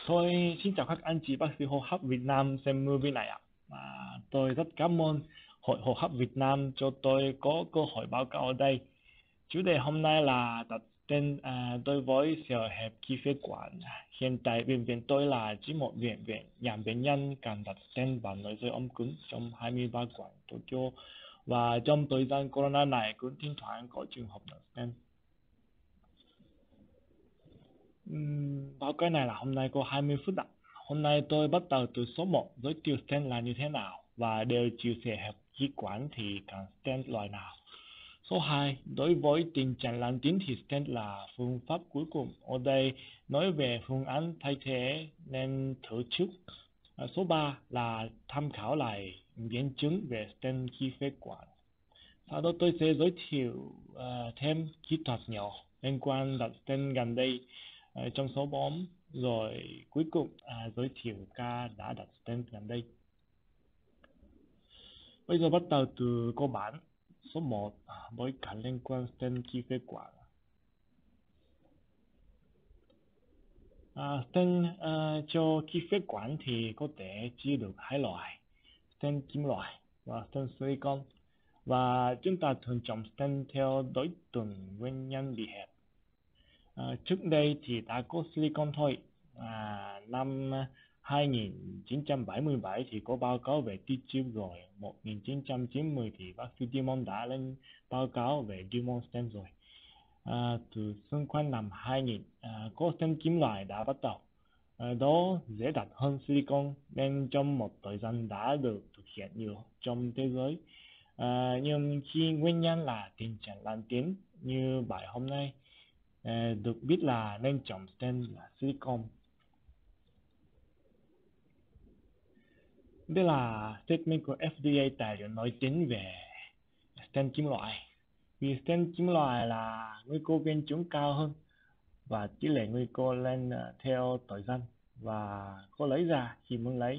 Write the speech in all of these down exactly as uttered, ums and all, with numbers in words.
Tôi xin chào các anh chị bác sĩ hô hấp Việt Nam xem movie này ạ. À, tôi rất cảm ơn Hội hô hấp Việt Nam cho tôi có cơ hội báo cáo ở đây. Chủ đề hôm nay là đặt tên à, đối với sự hẹp khí phế quản. Hiện tại bệnh viện tôi là chỉ một viện viện nhằm bệnh nhân cần đặt stent vào nội soi ống cứng trong hai mươi ba quận Tokyo, và trong thời gian corona này cũng thỉnh thoảng có trường hợp đặt stent. Ừm, báo cái này là hôm nay có hai mươi phút ạ. Hôm nay tôi bắt đầu từ số một, giới thiệu stent là như thế nào và đều chia sẻ hẹp khí quản thì cần stent loại nào. Số hai, đối với tình trạng lành tính thì stent là phương pháp cuối cùng. Ở đây nói về phương án thay thế nên thử trước. À, số ba là tham khảo lại biến chứng về stent khi phế quản. Sau đó tôi sẽ giới thiệu uh, thêm kỹ thuật nhỏ liên quan đặt stent gần đây uh, trong số bốn, rồi cuối cùng uh, giới thiệu ca đã đặt stent gần đây. Bây giờ bắt đầu từ cơ bản. Số một, bối cảnh liên quan stent khi phế quản. À, stent uh, cho khi phế quản thì có thể chia được hai loại: stent kim loại và stent silicon. Và chúng ta thường chọn stent theo đối tượng nguyên nhân bị hẹp. À, trước đây thì đã có silicon thôi. À, năm hai nghìn chín trăm bảy mươi bảy thì có báo cáo về T-tube, rồi một nghìn chín trăm chín mươi thì bác sĩ Dimon đã lên báo cáo về Dimon stent rồi. À, từ xung quanh năm hai nghìn, à, có stent kim loại đã bắt đầu. À, đó dễ đặt hơn silicon nên trong một thời gian đã được thực hiện nhiều trong thế giới. À, nhưng khi nguyên nhân là tình trạng lành tính như bài hôm nay, à, được biết là nên chọn stent là silicon. Đây là statement của F D A tài liệu nói tính về stent kim loại. Vì stent kim loại là nguy cơ biến chứng cao hơn và tỷ lệ nguy cơ lên theo thời gian và có lấy ra khi muốn lấy.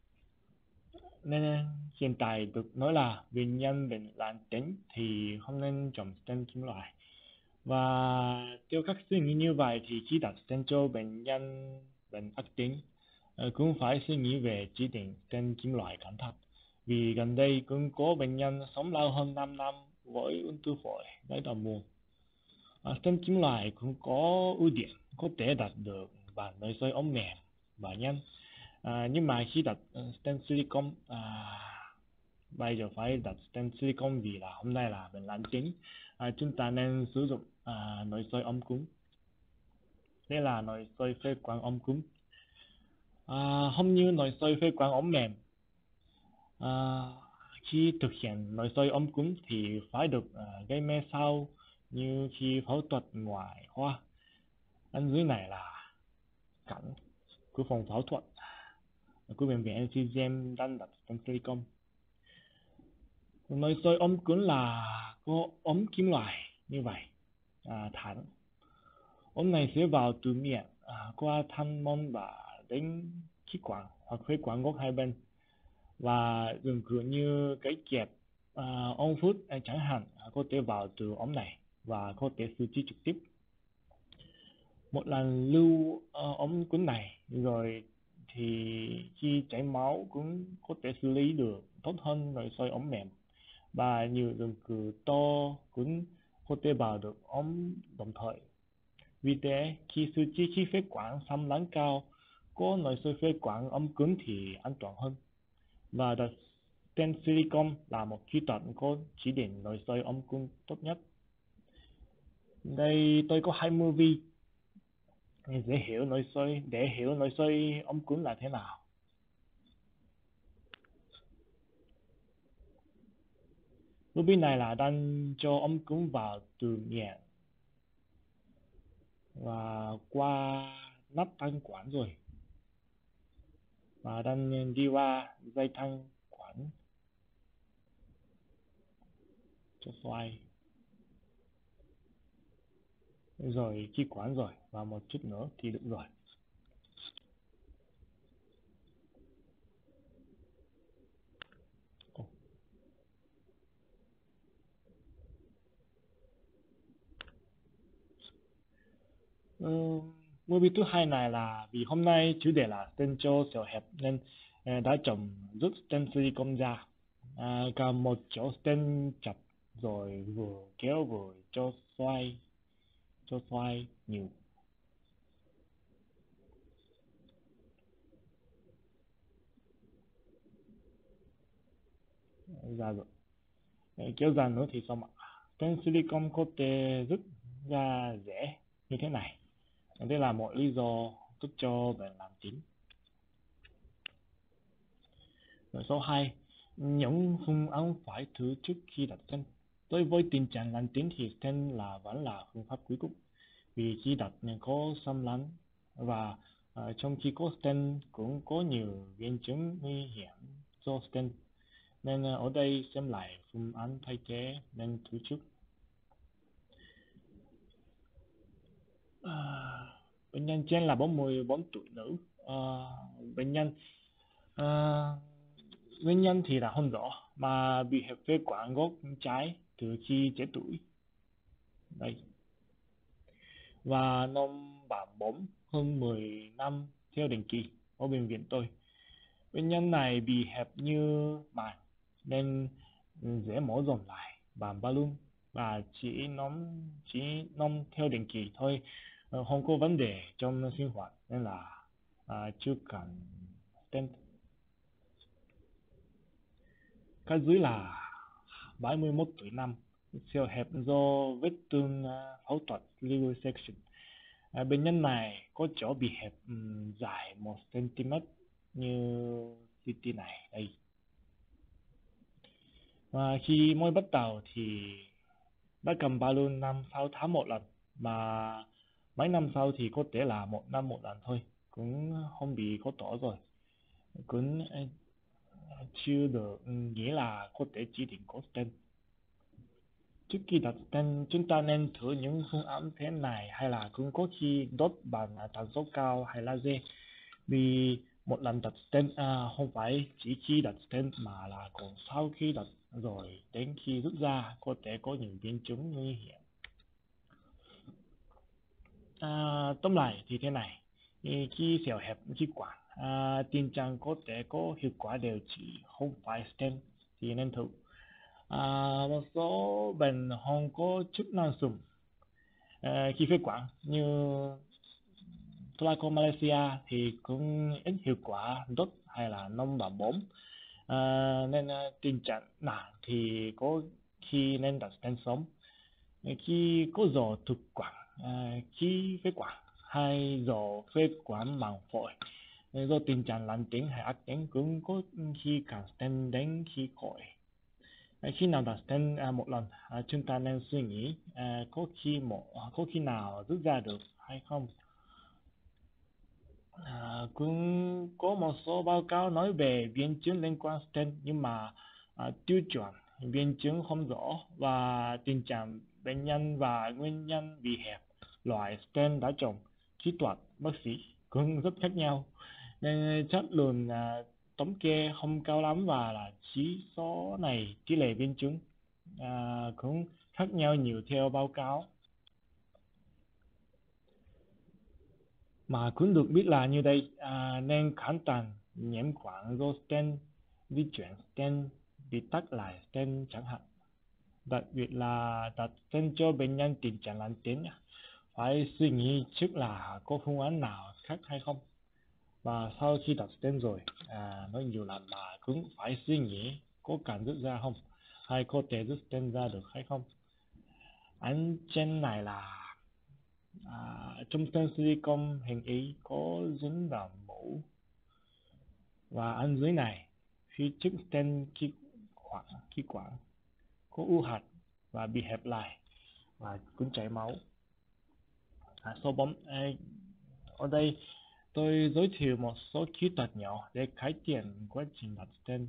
Nên hiện tại được nói là bệnh nhân bệnh lành tính thì không nên chọn stent kim loại. Và theo các suy nghĩ như vậy thì chỉ đặt stent cho bệnh nhân bệnh ác tính cũng phải suy nghĩ về chỉ định stent kim loại cẩn thận. Vì gần đây cũng có bệnh nhân sống lâu hơn năm năm với ung thư phổi giai đoạn muộn. À, stent kim loại cũng có ưu điểm có thể đặt được vào nội soi ống mềm và nhanh. À, nhưng mà khi đặt uh, stent silicon, à, bây giờ phải đặt stent silicon vì là hôm nay là bệnh lành tính. À, chúng ta nên sử dụng à, nội soi ống cứng. Đây là nội soi phế quản ống cứng. À, không như nội soi phế quản ống mềm. À, khi thực hiện nội soi ống cứng thì phải được uh, gây mê sau như khi phẫu thuật ngoại khoa. Anh dưới này là cảnh của phòng phẫu thuật của bệnh viện en xê giê em đang đặt stent silicon. Nội soi ống cứng là có ống kim loại như vậy, à, thẳng. Ống này sẽ vào từ miệng à, qua thanh môn và đến khí quản hoặc phế quản gốc hai bên, và dùng cửa như cái kẹp à, ống hút chẳng hạn, à, có thể vào từ ống này và có thể xử trí trực tiếp. Một lần lưu uh, ống cứng này rồi thì khi chảy máu cũng có thể xử lý được tốt hơn nội soi ống mềm, và nhiều dụng cụ to cũng có thể vào được ống đồng thời. Vì thế, khi xử trí khí phế quản xâm lấn cao, có nội soi phế quản ống cứng thì an toàn hơn. Và đặt stent silicon là một kỹ thuật có chỉ định nội soi ống cứng tốt nhất. Đây tôi có hai movie dễ hiểu nội soi để hiểu nội soi ống cứng là thế nào. Movie này là đang cho ống cứng vào từ miệng và qua nắp thanh quản rồi, và đang đi qua dây thanh quản cho xoay rồi khí quản rồi, và một chút nữa thì được rồi. Ừ, Bởi vì thứ hai này là vì hôm nay chủ đề là stent cho sẹo hẹp nên à, đã chọn rút stent silicone ra, à, cầm một chỗ stent chặt rồi vừa kéo vừa cho xoay cho xoay nhiều ra rồi. Để kéo ra nữa thì sao mà stent silicone có thể rút ra dễ như thế này. Đây là một lý do giúp cho bạn làm chính. Rồi số hai, những phương án phải thử trước khi đặt stent. Đối với tình trạng lành tính thì stent là vẫn là phương pháp cuối cùng. Vì khi đặt có xâm lấn và uh, trong khi có stent cũng có nhiều biến chứng nguy hiểm do stent. Nên uh, ở đây xem lại phương án thay thế nên thử trước. Uh, bệnh nhân trên là bốn mươi bốn tuổi nữ. Uh, bệnh nhân uh, nguyên nhân thì là không rõ mà bị hẹp phế quản gốc trái từ khi trẻ tuổi. Đây. Và nông bảm bóng hơn mười năm theo định kỳ ở bệnh viện tôi. Bệnh nhân này bị hẹp như màng nên dễ mở rộng lại bằng balloon và chỉ nóng chỉ nông theo định kỳ thôi, không có vấn đề trong sinh hoạt nên là à, chưa cần stent. Cái dưới là bảy mươi mốt tuổi nam, sẹo hẹp do vết thương phẫu thuật liposuction. À, bệnh nhân này có chỗ bị hẹp um, dài một xăng ti mét như xê tê này đây. Và khi mới bắt đầu thì đã cầm balloon năm sáu tháng một lần, mà mấy năm sau thì có thể là một năm một lần thôi, cũng không bị khó tỏ rồi, cũng chưa được nghĩa là có thể chỉ định có stent. Trước khi đặt stent, chúng ta nên thử những phương án thế này hay là cũng có khi đốt bằng tần số cao hay laser. Vì một lần đặt stent à, không phải chỉ khi đặt stent mà là còn sau khi đặt rồi đến khi rút ra có thể có những biến chứng nguy hiểm. À, tóm lại thì thế này, khi sẹo hẹp khí quản, à, tình trạng có thể có hiệu quả điều trị không phải stent thì nên thử. À, một số bệnh không có chức năng dùng à, khi phế quản như Malaysia thì cũng ít hiệu quả đốt hay là nông bảm bóng, à, nên uh, tình trạng nặng thì có khi nên đặt stent sống. Khi có dò thực quản, à, khi phế quản hay dò phế quản màng phổi do tình trạng lành tính hay ác tính cũng có khi cần stent đến khi khỏi. Khi nào đặt stent à, một lần, à, chúng ta nên suy nghĩ à, có khi một có khi nào rút ra được hay không. À, cũng có một số báo cáo nói về biến chứng liên quan stent nhưng mà à, tiêu chuẩn biến chứng không rõ và tình trạng bệnh nhân và nguyên nhân bị hẹp loại stent đã chọn kỹ thuật bác sĩ cũng rất khác nhau, nên chất lượng à, thống kê không cao lắm và là chỉ số này tỷ lệ biến chứng à, cũng khác nhau nhiều theo báo cáo. Mà cũng được biết là như đây, à, nên cẩn thận nhiễm khuẩn do stent, di chuyển stent, bị tắc lại stent chẳng hạn. Đặc biệt là đặt stent cho bệnh nhân tình trạng lành tính, phải suy nghĩ trước là có phương án nào khác hay không. Và sau khi đặt stent rồi, à, nói nhiều lần mà cũng phải suy nghĩ có cần rút ra không, hay có thể rút stent ra được hay không. Ảnh trên này là À, trong stent silicone hình ý có dính vào mũ, và anh dưới này phía trước stent khí quản khí quản có u hạch và bị hẹp lại và cũng chảy máu. À, số bốn, à, ở đây tôi giới thiệu một số kỹ thuật nhỏ để cải thiện quá trình đặt stent.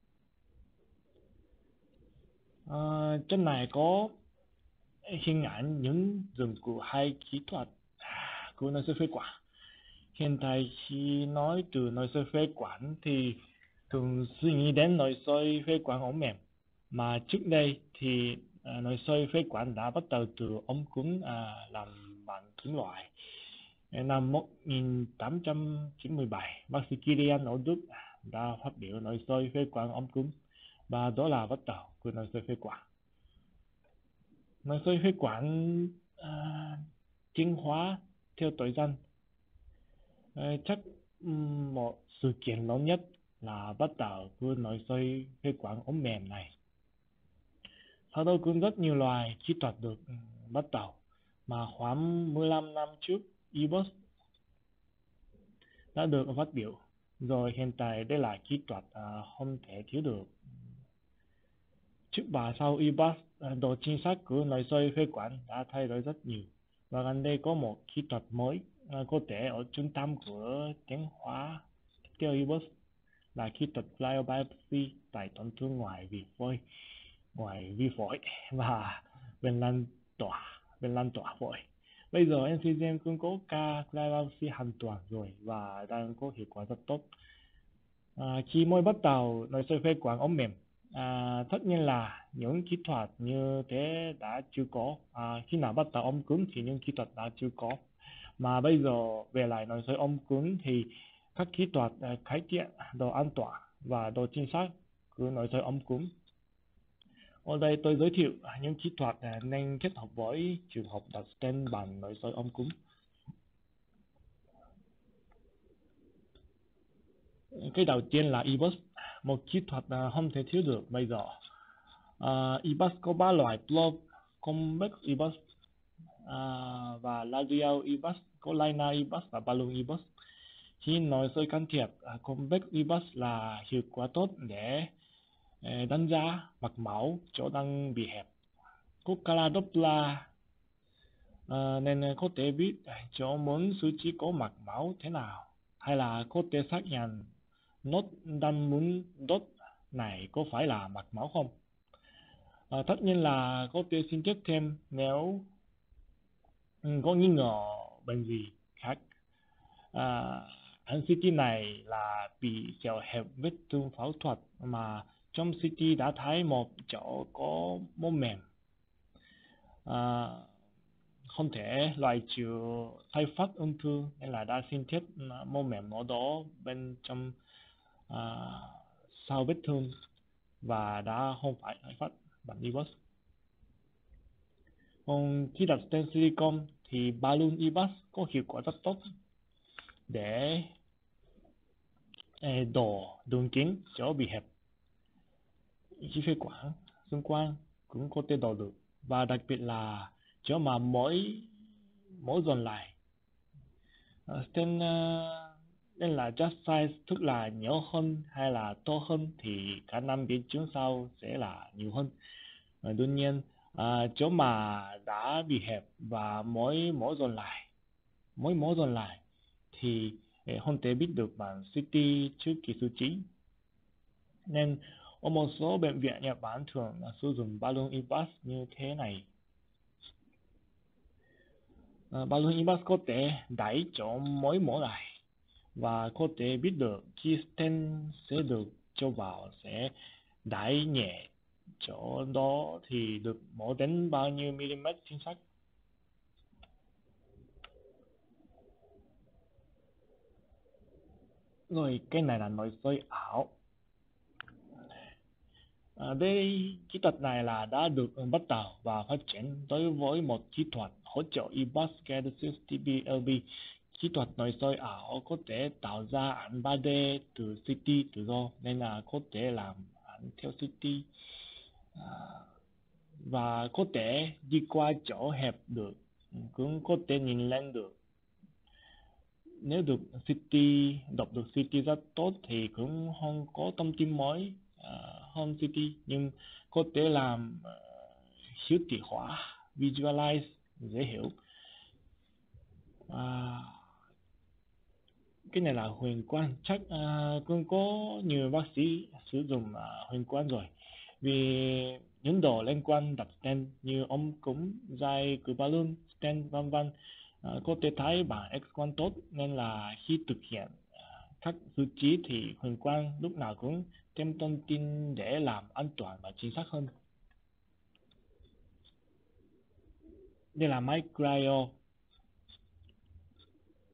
À, trên này có hình ảnh những dụng cụ hay kỹ thuật của nội soi phế quản. Hiện tại khi nói từ nội soi phế quản thì thường suy nghĩ đến nội soi phế quản ống mềm, mà trước đây thì à, nội soi phế quản đã bắt đầu từ ống cứng à, làm bằng kim loại. Năm một nghìn tám trăm chín mươi bảy, bác sĩ Kilian ở Đức đã phát biểu nội soi phế quản ống cúm, và đó là bắt đầu của nội soi phế quản. Nội soi phế quản à, tiến hóa theo thời gian. À, chắc um, một sự kiện lớn nhất là bắt đầu của nội soi phế quản ống mềm này. Sau đó cũng rất nhiều loài kỹ thuật được um, bắt đầu, mà khoảng mười lăm năm trước, Ebus đã được phát biểu. Rồi hiện tại đây là kỹ thuật à, không thể thiếu được. Trước và sau Ebus, à, độ chính xác của nội soi phế quản đã thay đổi rất nhiều. Và gần đây có một kỹ thuật mới à, có thể ở trung tâm của tiến hóa theo Ebus là kỹ thuật cryobiopsy tại tổn thương ngoài vì phổi, ngoài vi phổi và bên lan tỏa, bên lan tỏa phổi. Bây giờ en xê giê em cũng có ca cryobiopsy hoàn toàn rồi và đang có hiệu quả rất tốt. À, khi mới bắt đầu nội soi phế quản ống mềm, à, tất nhiên là những kỹ thuật như thế đã chưa có. À, khi nào bắt đầu ống cứng thì những kỹ thuật đã chưa có. Mà bây giờ về lại nội soi ống cứng thì các kỹ thuật à, cải thiện độ an toàn và độ chính xác của nội soi ống cứng. Ở đây tôi giới thiệu những kỹ thuật à, nên kết hợp với trường hợp đặt stent bằng nội soi ống cứng. Cái đầu tiên là Ebus, một kỹ thuật à, không thể thiếu được bây giờ. Uh, Ebus có ba loại block: convex Ebus uh, và radial Ebus, có liner Ebus và balloon Ebus. Khi nội soi can thiệp, uh, convex Ebus là hiệu quả tốt để uh, đánh giá mạch máu chỗ đang bị hẹp. Có color Doppler uh, nên có thể biết chỗ muốn xử trí có mạch máu thế nào, hay là có thể xác nhận nốt đang muốn đốt này có phải là mạch máu không. À, tất nhiên là có thể xin tiếp thêm nếu ừ, có nghi ngờ bệnh gì khác. À, anh xê tê này là bị chèo hẹp vết thương phẫu thuật, mà trong xê tê đã thấy một chỗ có mô mềm. À, không thể loại trừ thay phát ung thư nên là đã xin thiết mô mềm ở đó bên trong à, sau vết thương và đã không phải thay phát bằng Ebus. Còn khi đặt stent silicone thì balloon Ebus có hiệu quả rất tốt để đổ đường kính chỗ bị hẹp. Chi phế quản xung quanh cũng có thể đổ được, và đặc biệt là chỗ mà mỗi mỗi dồn lại. Uh, stent uh, nên là just size, tức là nhỏ hơn hay là to hơn thì khả năng biến chứng sau sẽ là nhiều hơn. Uh, đương nhiên à, chỗ mà đã bị hẹp và mỗi mỗi dồn lại mỗi mỗi dồn lại thì không thể biết được bằng xê tê trước khi xử trí. Nên ở một số bệnh viện Nhật Bản thường sử dụng balloon Ebus như thế này. À, balloon Ebus có thể đẩy chỗ mỗi mổ lại và có thể biết được khi stent sẽ được cho vào sẽ đẩy nhẹ chỗ đó thì được mổ đến bao nhiêu mm chính xác. Rồi cái này là nội soi ảo. À, đây kỹ thuật này là đã được bắt đầu và phát triển đối với một kỹ thuật hỗ trợ Ebus Genesis tê pê lờ bê. Kỹ thuật nội soi ảo có thể tạo ra ảnh ba D từ xê tê tự do, nên là có thể làm ảnh theo xê tê à, và có thể đi qua chỗ hẹp được, cũng có thể nhìn lên được. Nếu được xê tê đọc được xê tê rất tốt thì cũng không có thông tin mới uh, hơn xê tê, nhưng có thể làm uh, hiển thị hóa, visualize dễ hiểu. Uh, cái này là huyền quang, chắc uh, cũng có nhiều bác sĩ sử dụng uh, huyền quang rồi, vì những đồ liên quan đặt stent như ống cúm, dây của balloon, stent vân vân uh, có thể thấy bằng X-quang tốt, nên là khi thực hiện uh, các xử trí thì huyền quang lúc nào cũng thêm thông tin để làm an toàn và chính xác hơn. Đây là máy cryo.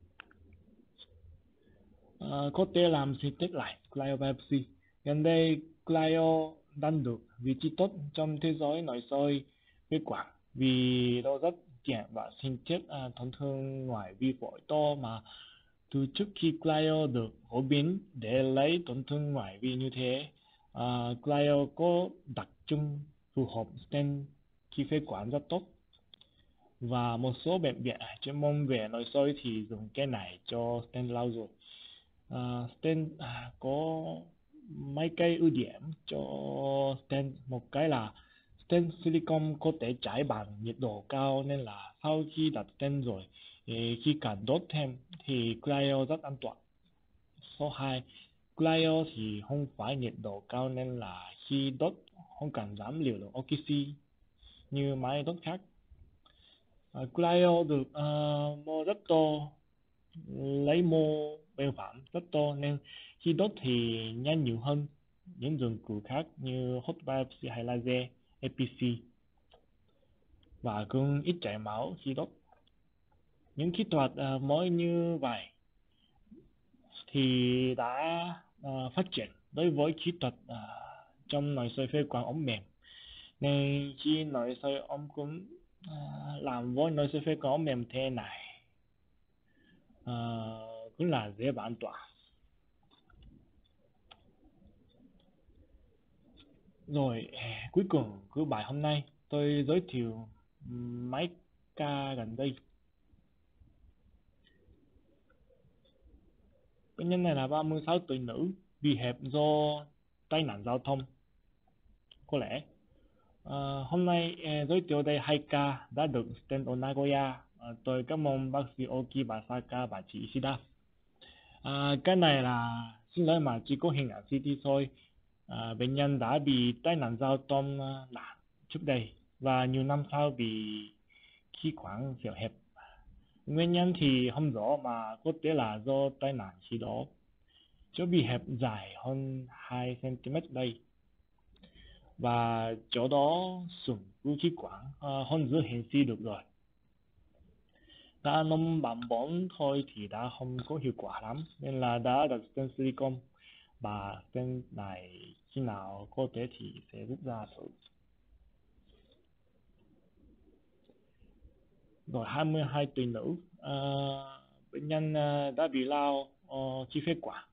uh, có thể làm si test lại cryobiopsy. Gần đây cryo đang được vị trí tốt trong thế giới nội soi phế quản vì nó rất tiện và sinh thiết uh, tổn thương ngoài vi phổi to mà từ trước khi cryo được phổ biến để lấy tổn thương ngoại vi như thế. uh, cryo có đặc trưng phù hợp stent khi phế quản rất tốt, và một số bệnh viện chuyên môn về nội soi thì dùng cái này cho stent lâu rồi. uh, stent uh, có mấy cái ưu điểm cho stent. Một cái là stent silicon có thể chảy bằng nhiệt độ cao, nên là sau khi đặt stent rồi thì khi cần đốt thêm thì cryo rất an toàn. Số hai, cryo thì không phải nhiệt độ cao nên là khi đốt không cần giảm liều lượng oxy như máy đốt khác. uh, cryo được uh, mô rất to, lấy mô bên phẳng rất to, nên khi đốt thì nhanh nhiều hơn những dụng cụ khác như hot biopsy hay laser a pê xê, và cũng ít chảy máu khi đốt. Những kỹ thuật uh, mới như vậy thì đã uh, phát triển đối với kỹ thuật uh, trong nội soi phế quản ống mềm, nên khi nội soi ống cũng uh, làm với nội soi phế quản ống mềm thế này uh, cũng là dễ và an toàn. Rồi cuối cùng của bài hôm nay tôi giới thiệu mấy ca gần đây. Bệnh nhân này là ba mươi sáu tuổi nữ, bị hẹp do tai nạn giao thông. Có lẽ à, hôm nay eh, giới thiệu đây hai ca đã được stent ở Nagoya. à, tôi cảm ơn bác sĩ Oki Basaka và chị Ishida. à, cái này là xin lỗi mà chỉ có hình ảnh xê tê thôi. à, bệnh nhân đã bị tai nạn giao thông nặng trước đây và nhiều năm sau bị khí quản phèo hẹp. Nguyên nhân thì không rõ, mà có thể là do tai nạn khi đó. Chỗ bị hẹp dài hơn hai xăng ti mét đây, và chỗ đó sụn của khí quản uh, hơn giữa hình si được rồi. Đã nông bằng bóng thôi thì đã không có hiệu quả lắm, nên là đã đặt stent silicon, và stent này khi nào có thể thì sẽ rút ra thử. Rồi hai mươi hai tuổi nữ, uh, bệnh nhân uh, đã bị lao uh, chi phế quản,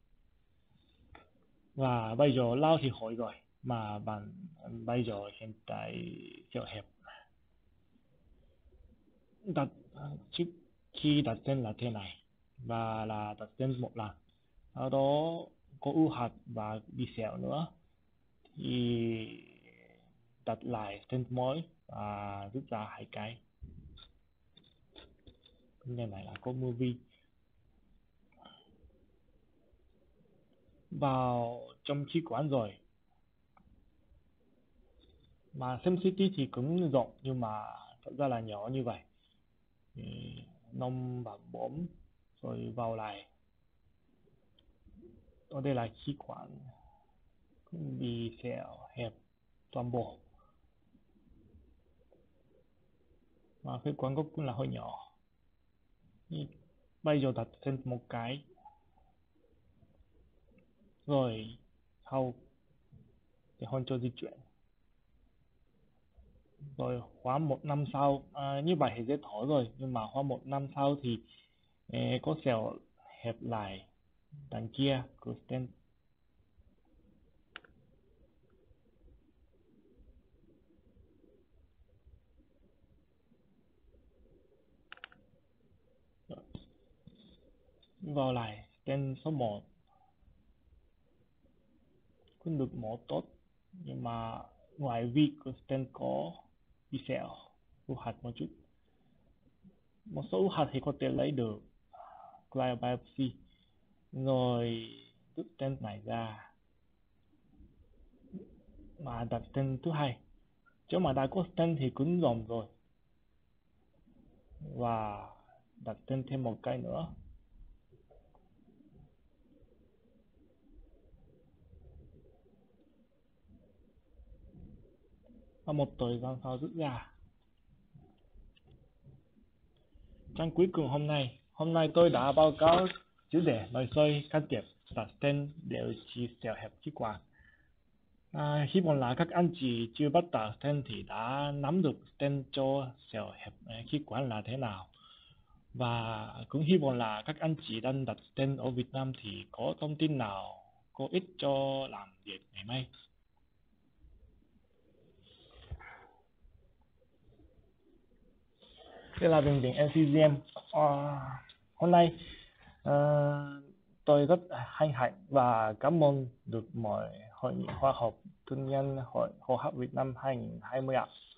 và bây giờ lao thì khỏi rồi, mà bạn bây giờ hiện tại phèo hẹp. Đặt trước khi đặt tên là thế này, và là đặt tên một lần, sau đó có u hạch và bị sẹo nữa thì đặt lại tên mới và rút ra hai cái. Cái này là có movie vào trong khí quản rồi, mà xem xê tê thì cũng rộng nhưng mà thật ra là nhỏ như vậy. thì nông và bóng rồi vào lại. Ở đây là khí quản cũng bị sẹo hẹp toàn bộ, mà phế quản gốc cũng là hơi nhỏ. Bây giờ đặt thêm một cái rồi sau thì hôn cho di chuyển. Rồi khoảng một năm sau, à, như vậy thì dễ thở rồi, nhưng mà khoảng một năm sau thì eh, có sẹo hẹp lại đằng kia của stent. Vào lại stent số một cũng được mổ tốt, nhưng mà ngoại vi của stent có bị sẹo, u hạch một chút. Một số u hạch thì có thể lấy được cryobiopsy rồi rút stent này ra mà đặt stent thứ hai. Chỗ mà đã có stent thì cũng rộng rồi, và đặt stent thêm một cái nữa. Và một thời gian sau rút ra. Trang cuối cùng hôm nay, hôm nay tôi đã báo cáo chủ đề nội soi can thiệp đặt stent điều trị sẹo hẹp khí quản. À, hy vọng là các anh chị chưa bắt đặt stent thì đã nắm được stent cho sẹo hẹp khí quản là thế nào, và cũng hy vọng là các anh chị đang đặt stent ở Việt Nam thì có thông tin nào có ích cho làm việc ngày mai. Đây là bệnh viện en xê giê em. À, hôm nay à, tôi rất hân hạnh và cảm ơn được mọi hội nghị khoa học tư nhân hội hô hấp Việt Nam hai nghìn không trăm hai mươi ạ.